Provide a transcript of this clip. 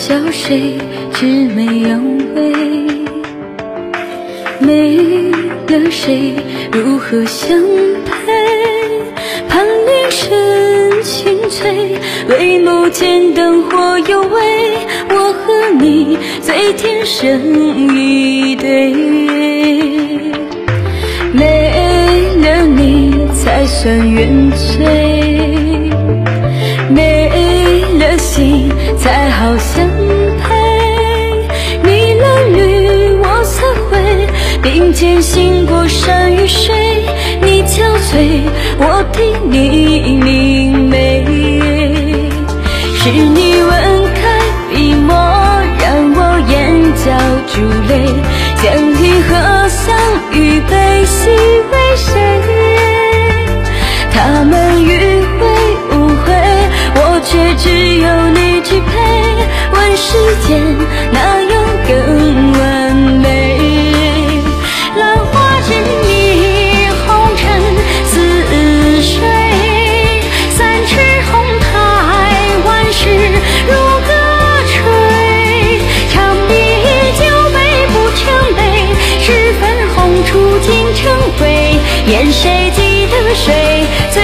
笑谁，魑魅魍魅。没了谁，如何相配？盼铃声清脆，微眸间灯火幽微，我和你最天生一对。没了你才算圆醉，没了心才好相配。你蓝绿我色灰，并肩行过山与水，你憔悴，我替你明媚。是你吻开笔墨，让我眼角珠泪，将离合相遇悲喜为谁？他们迂回误会，我却只有你支配。问世间哪有更完美？浪花之谜，红尘似水，三尺红台，万事如歌吹。长笔酒杯不成杯，十分红烛尽成灰。愿谁记得谁？